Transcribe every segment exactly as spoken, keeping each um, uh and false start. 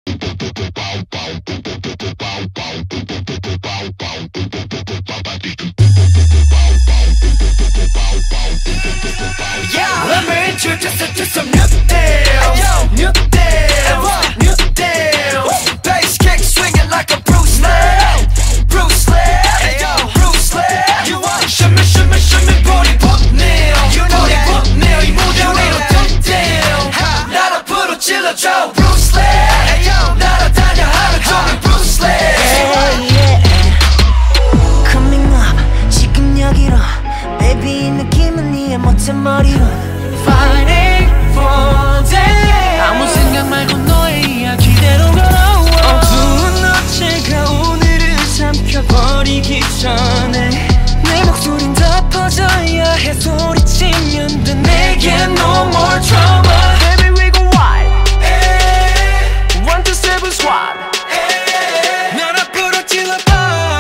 Let me introduce you to some new deal, new deal, new deal. Bass kick swinging like a Bruce Lee, Bruce Lee, Bruce Lee. You want shimmy, shimmy, shimmy, body pop nail. You know that pop nail, 이 무대 위로 dump down. 나를 부르질러줘, Bruce Lee. 날아다녀 하루 종일 Bruce Lee. Coming up, 지금 여기로, baby 이 느낌은 니의 멋진 머리로. Fighting for day. 아무 생각 말고 너의 이야기대로 걸어와. 어두운 어제가 오늘을 삼켜버리기 전에 내 목소린 더 퍼져야 해. 소리치면 돼 내게 no more trouble. Baby we go wild. One two seven squad. 날 앞으로 찔러봐,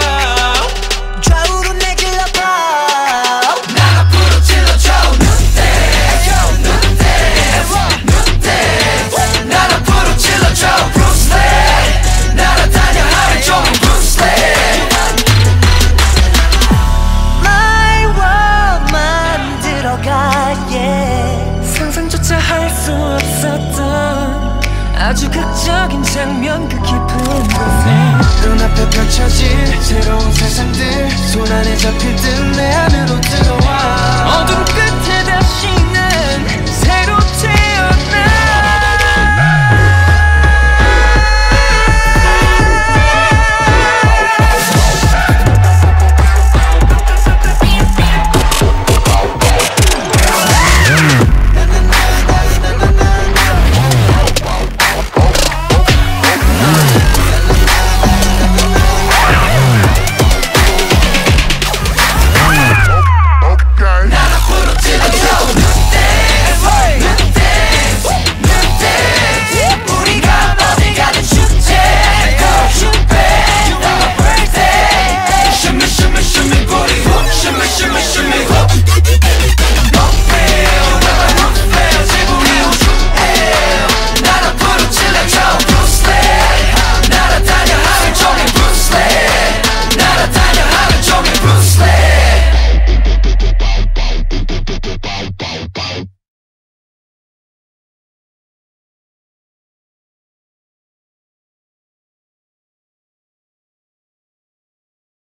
좌우로 내질러봐. 날 앞으로 찔러줘. 날 앞으로 찔러줘, Bruce Lee. 날아다녀 하루 종일 Bruce Lee. My world 만들어가, yeah. 상상조차 할 수 없었던 아주 극적인 장면, 그 깊은 곳에 눈앞에 펼쳐질 새로운 세상들, 손안에 잡힐 듯 내 안으로 들어와. 어둠 끝에 다시